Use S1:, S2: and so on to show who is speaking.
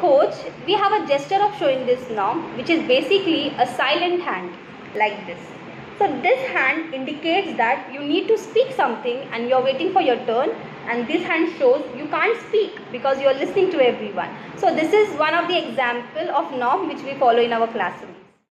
S1: coach, we have a gesture of showing this norm, which is basically a silent hand like this. So this hand indicates that you need to speak something and you're waiting for your turn, and this hand shows you can't speak because you're listening to everyone. So this is one of the example of norm which we follow in our classroom.